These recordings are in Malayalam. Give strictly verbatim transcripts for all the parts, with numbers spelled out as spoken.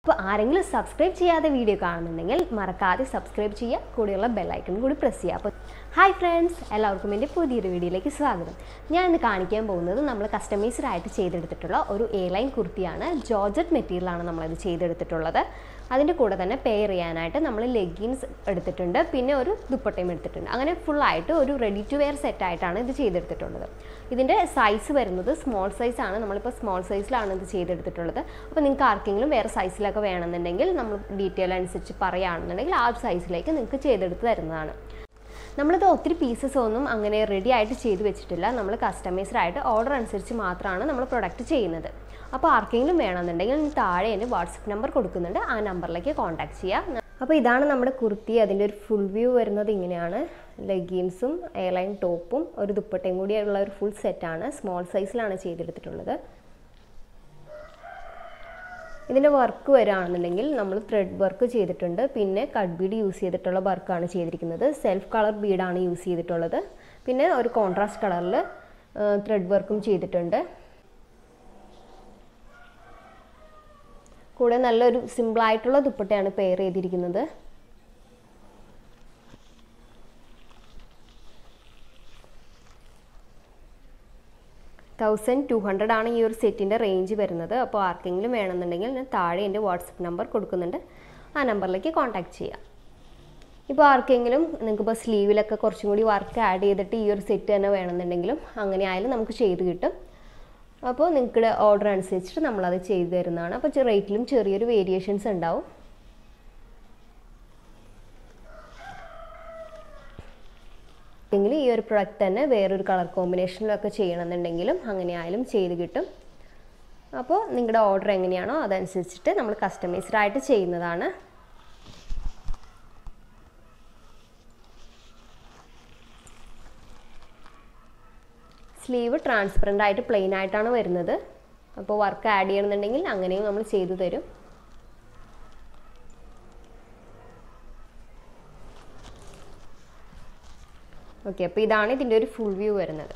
അപ്പോൾ ആരെങ്കിലും സബ്സ്ക്രൈബ് ചെയ്യാതെ വീഡിയോ കാണുന്നുണ്ടെങ്കിൽ മറക്കാതെ സബ്സ്ക്രൈബ് ചെയ്യുക, കൂടെയുള്ള ബെൽ ഐക്കൺ കൂടി പ്രസ് ചെയ്യുക. അപ്പോൾ ഹായ് ഫ്രണ്ട്സ്, എല്ലാവർക്കും എൻ്റെ പുതിയൊരു വീഡിയോയിലേക്ക് സ്വാഗതം. ഞാൻ ഇന്ന് കാണിക്കാൻ പോകുന്നത് നമ്മൾ കസ്റ്റമൈസ്ഡ് ആയിട്ട് ചെയ്തെടുത്തിട്ടുള്ള ഒരു എ ലൈൻ കുർത്തിയാണ്. ജോർജറ്റ് മെറ്റീരിയലാണ് നമ്മളത് ചെയ്തെടുത്തിട്ടുള്ളത്. അതിൻ്റെ കൂടെ തന്നെ പെയർ ചെയ്യാനായിട്ട് നമ്മൾ ലെഗിൻസ് എടുത്തിട്ടുണ്ട്, പിന്നെ ഒരു ദുപ്പട്ടയും എടുത്തിട്ടുണ്ട്. അങ്ങനെ ഫുള്ളായിട്ട് ഒരു റെഡി ടു വെയർ സെറ്റായിട്ടാണ് ഇത് ചെയ്തെടുത്തിട്ടുള്ളത്. ഇതിൻ്റെ സൈസ് വരുന്നത് സ്മോൾ സൈസാണ്. നമ്മളിപ്പോൾ സ്മോൾ സൈസിലാണ് ഇത് ചെയ്തെടുത്തിട്ടുള്ളത്. അപ്പോൾ നിങ്ങൾക്ക് ആർക്കെങ്കിലും വേറെ സൈസിലൊക്കെ വേണമെന്നുണ്ടെങ്കിൽ നമ്മൾ ഡീറ്റെയിൽ അനുസരിച്ച് പറയുകയാണെന്നുണ്ടെങ്കിൽ ആ ഒരു സൈസിലേക്ക് നിങ്ങൾക്ക് ചെയ്തെടുത്ത് തരുന്നതാണ്. നമ്മളിത് ഒത്തിരി പീസസ് ഒന്നും അങ്ങനെ റെഡി ആയിട്ട് ചെയ്ത് വെച്ചിട്ടില്ല. നമ്മൾ കസ്റ്റമൈസ്ഡ് ആയിട്ട് ഓർഡർ അനുസരിച്ച് മാത്രമാണ് നമ്മൾ പ്രൊഡക്റ്റ് ചെയ്യുന്നത്. അപ്പോൾ ആർക്കെങ്കിലും വേണമെന്നുണ്ടെങ്കിൽ താഴെ എൻ്റെ വാട്സപ്പ് നമ്പർ കൊടുക്കുന്നുണ്ട്, ആ നമ്പറിലേക്ക് കോൺടാക്ട് ചെയ്യുക. അപ്പോൾ ഇതാണ് നമ്മുടെ കുർത്തി. അതിൻ്റെ ഒരു ഫുൾ വ്യൂ വരുന്നത് ഇങ്ങനെയാണ്. ലെഗിൻസും എ ലൈൻ ടോപ്പും ഒരു ദുപ്പട്ടയും കൂടിയുള്ള ഒരു ഫുൾ സെറ്റാണ്. സ്മോൾ സൈസിലാണ് ചെയ്തെടുത്തിട്ടുള്ളത്. ഇതിൻ്റെ വർക്ക് വരികയാണെന്നുണ്ടെങ്കിൽ നമ്മൾ ത്രെഡ് വർക്ക് ചെയ്തിട്ടുണ്ട്, പിന്നെ കട്ട് ബീഡ് യൂസ് ചെയ്തിട്ടുള്ള വർക്കാണ് ചെയ്തിരിക്കുന്നത്. സെൽഫ് കളർ ബീഡാണ് യൂസ് ചെയ്തിട്ടുള്ളത്. പിന്നെ ഒരു കോൺട്രാസ്റ്റ് കളറിൽ ത്രെഡ് വർക്കും ചെയ്തിട്ടുണ്ട്. കൂടെ നല്ലൊരു സിമ്പിളായിട്ടുള്ള ദുപ്പട്ടയാണ് പെയർ ചെയ്തിരിക്കുന്നത്. തൗസൻഡ് ടു ഹൺഡ്രഡ് ആണ് ഈ ഒരു സെറ്റിൻ്റെ റേഞ്ച് വരുന്നത്. അപ്പോൾ ആർക്കെങ്കിലും വേണമെന്നുണ്ടെങ്കിൽ ഞാൻ താഴെ എൻ്റെ വാട്സപ്പ് നമ്പർ കൊടുക്കുന്നുണ്ട്, ആ നമ്പറിലേക്ക് കോൺടാക്ട് ചെയ്യാം. ഇപ്പോൾ ആർക്കെങ്കിലും നിങ്ങൾക്കിപ്പോൾ സ്ലീവിലൊക്കെ കുറച്ചും കൂടി വർക്ക് ആഡ് ചെയ്തിട്ട് ഈ ഒരു സെറ്റ് തന്നെ വേണമെന്നുണ്ടെങ്കിലും അങ്ങനെ ആയാലും നമുക്ക് ചെയ്ത് കിട്ടും. അപ്പോൾ നിങ്ങളുടെ ഓർഡർ അനുസരിച്ചിട്ട് നമ്മളത് ചെയ്തു തരുന്നതാണ്. അപ്പോൾ റേറ്റിലും ചെറിയൊരു വേരിയേഷൻസ് ഉണ്ടാവും. എങ്കിൽ ഈ ഒരു പ്രൊഡക്റ്റ് തന്നെ വേറൊരു കളർ കോമ്പിനേഷനിലൊക്കെ ചെയ്യണമെന്നുണ്ടെങ്കിലും അങ്ങനെ ആയാലും ചെയ്ത് കിട്ടും. അപ്പോൾ നിങ്ങളുടെ ഓർഡർ എങ്ങനെയാണോ അതനുസരിച്ചിട്ട് നമ്മൾ കസ്റ്റമൈസ്ഡ് ആയിട്ട് ചെയ്യുന്നതാണ്. സ്ലീവ് ട്രാൻസ്പെറൻ്റ് ആയിട്ട് പ്ലെയിൻ ആയിട്ടാണ് വരുന്നത്. അപ്പോൾ വർക്ക് ആഡ് ചെയ്യണമെന്നുണ്ടെങ്കിൽ അങ്ങനെയും നമ്മൾ ചെയ്തു തരും. ഓക്കെ, അപ്പോൾ ഇതാണ് ഇതിൻ്റെ ഒരു ഫുൾ വ്യൂ വരുന്നത്.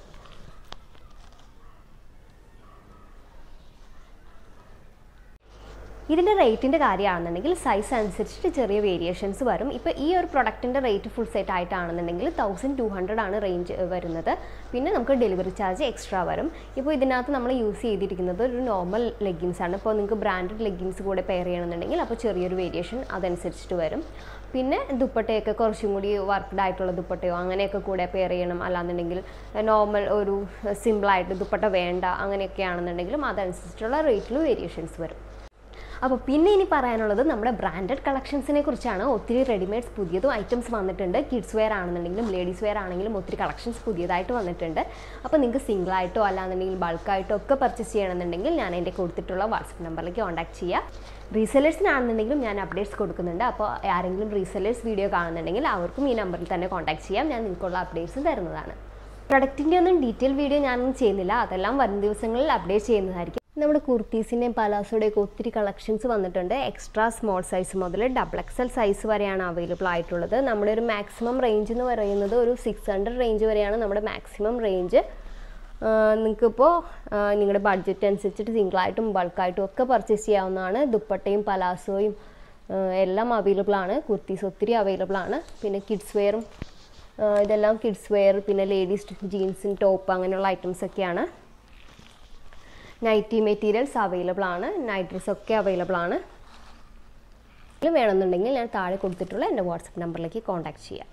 ഇതിൻ്റെ റേറ്റിൻ്റെ കാര്യമാണെന്നുണ്ടെങ്കിൽ സൈസ് അനുസരിച്ചിട്ട് ചെറിയ വേരിയേഷൻസ് വരും. ഇപ്പോൾ ഈ ഒരു പ്രൊഡക്റ്റിൻ്റെ റേറ്റ് ഫുൾ സെറ്റ് ആയിട്ടാണെന്നുണ്ടെങ്കിൽ തൗസൻഡ് ടു ഹൺഡ്രഡ് ആണ് റേഞ്ച് വരുന്നത്. പിന്നെ നമുക്ക് ഡെലിവറി ചാർജ് എക്സ്ട്രാ വരും. ഇപ്പോൾ ഇതിനകത്ത് നമ്മൾ യൂസ് ചെയ്തിരിക്കുന്നത് ഒരു നോർമൽ ലെഗിൻസ് ആണ്. ഇപ്പോൾ നിങ്ങൾക്ക് ബ്രാൻഡഡ് ലെഗിൻസ് കൂടെ പെയർ ചെയ്യണമെന്നുണ്ടെങ്കിൽ അപ്പോൾ ചെറിയൊരു വേരിയേഷൻ അതനുസരിച്ചിട്ട് വരും. പിന്നെ ദുപ്പട്ടയൊക്കെ കുറച്ചും കൂടി വർക്ക്ഡ് ആയിട്ടുള്ള ദുപ്പട്ടയോ അങ്ങനെയൊക്കെ കൂടെ പെയർ ചെയ്യണം, അല്ലാന്നുണ്ടെങ്കിൽ നോർമൽ ഒരു സിമ്പിളായിട്ട് ദുപ്പട്ട വേണ്ട അങ്ങനെയൊക്കെ ആണെന്നുണ്ടെങ്കിലും അതനുസരിച്ചിട്ടുള്ള റേറ്റിൽ വേരിയേഷൻസ് വരും. അപ്പോൾ പിന്നെ ഇനി പറയാനുള്ളത് നമ്മുടെ ബ്രാൻഡഡ് കളക്ഷൻസിനെ കുറിച്ചാണ്. ഒത്തിരി റെഡിമെയ്ഡ്സ് പുതിയതും ഐറ്റംസ് വന്നിട്ടുണ്ട്. കിഡ്സ് വെയർ ആണെന്നുണ്ടെങ്കിലും ലേഡീസ് വെയർ ആണെങ്കിലും ഒത്തിരി കളക്ഷൻസ് പുതിയതായിട്ട് വന്നിട്ടുണ്ട്. അപ്പോൾ നിങ്ങൾക്ക് സിംഗിളായിട്ടോ അല്ലാന്നുണ്ടെങ്കിൽ ബൾക്കായിട്ടോ ഒക്കെ പർച്ചേസ് ചെയ്യണമെന്നുണ്ടെങ്കിൽ ഞാൻ എൻ്റെ കൊടുത്തിട്ടുള്ള വാട്സപ്പ് നമ്പറിലേക്ക് കോൺടാക്ട് ചെയ്യുക. റീസെല്ലേഴ്സിനാണെന്നുണ്ടെങ്കിലും ഞാൻ അപ്ഡേറ്റ്സ് കൊടുക്കുന്നുണ്ട്. അപ്പോൾ ആരെങ്കിലും റീസെല്ലേഴ്സ് വീഡിയോ കാണുന്നുണ്ടെങ്കിൽ അവർക്കും ഈ നമ്പറിൽ തന്നെ കോൺടാക്ട് ചെയ്യാം. ഞാൻ നിങ്ങൾക്കുള്ള അപ്ഡേറ്റ്സ് തരുന്നതാണ്. പ്രൊഡക്റ്റിൻ്റെ ഒന്നും ഡീറ്റെയിൽ വീഡിയോ ഞാനൊന്നും ചെയ്യുന്നില്ല, അതെല്ലാം വരും ദിവസങ്ങളിൽ അപ്ഡേറ്റ് ചെയ്യുന്നതായിരിക്കും. നമ്മുടെ കുർത്തീസിൻ്റെയും പലാസോയുടെയൊക്കെ ഒത്തിരി കളക്ഷൻസ് വന്നിട്ടുണ്ട്. എക്സ്ട്രാ സ്മോൾ സൈസ് മുതൽ ഡബിൾ എക്സൽ സൈസ് വരെയാണ് അവൈലബിൾ ആയിട്ടുള്ളത്. നമ്മുടെ ഒരു മാക്സിമം റേഞ്ച് എന്ന് പറയുന്നത് ഒരു സിക്സ് ഹൺഡ്രഡ് റേഞ്ച് വരെയാണ് നമ്മുടെ മാക്സിമം റേഞ്ച്. നിങ്ങൾക്കിപ്പോൾ നിങ്ങളുടെ ബഡ്ജറ്റ് അനുസരിച്ചിട്ട് സിംഗിളായിട്ടും ബൾക്കായിട്ടും ഒക്കെ പർച്ചേസ് ചെയ്യാവുന്നതാണ്. ദുപ്പട്ടയും പലാസോയും എല്ലാം അവൈലബിൾ ആണ്. കുർത്തീസ് ഒത്തിരി അവൈലബിൾ ആണ്. പിന്നെ കിഡ്സ് വെയറും ഇതെല്ലാം കിഡ്സ് വെയർ, പിന്നെ ലേഡീസ് ജീൻസും ടോപ്പ് അങ്ങനെയുള്ള ഐറ്റംസ് ഒക്കെയാണ്. നൈറ്റി മെറ്റീരിയൽസ് അവൈലബിൾ ആണ്. നൈറ്റ് ഡ്രസ് ഒക്കെ അവൈലബിൾ ആണ്. വേണമെന്നുണ്ടെങ്കിൽ ഞാൻ താഴെ കൊടുത്തിട്ടുള്ള എൻ്റെ വാട്സപ്പ് നമ്പറിലേക്ക് കോൺടാക്ട് ചെയ്യാം.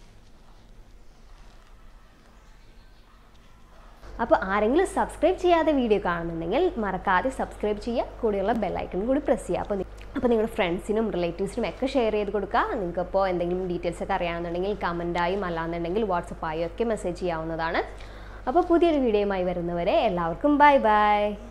അപ്പോൾ ആരെങ്കിലും സബ്സ്ക്രൈബ് ചെയ്യാതെ വീഡിയോ കാണുന്നുണ്ടെങ്കിൽ മറക്കാതെ സബ്സ്ക്രൈബ് ചെയ്യുക, കൂടെയുള്ള ബെൽ ഐക്കൺ കൂടി പ്രസ് ചെയ്യുക. അപ്പോൾ അപ്പോൾ നിങ്ങളുടെ ഫ്രണ്ട്സിനും റിലേറ്റീവ്സിനും ഒക്കെ ഷെയർ ചെയ്ത് കൊടുക്കുക. നിങ്ങൾക്കിപ്പോൾ എന്തെങ്കിലും ഡീറ്റെയിൽസ് ഒക്കെ അറിയാമെന്നുണ്ടെങ്കിൽ കമൻറ്റായും അല്ലാന്നുണ്ടെങ്കിൽ വാട്സപ്പായും ഒക്കെ മെസ്സേജ് ചെയ്യാവുന്നതാണ്. അപ്പോൾ പുതിയൊരു വീഡിയോയുമായി വരുന്നവരെ എല്ലാവർക്കും ബൈ ബൈ.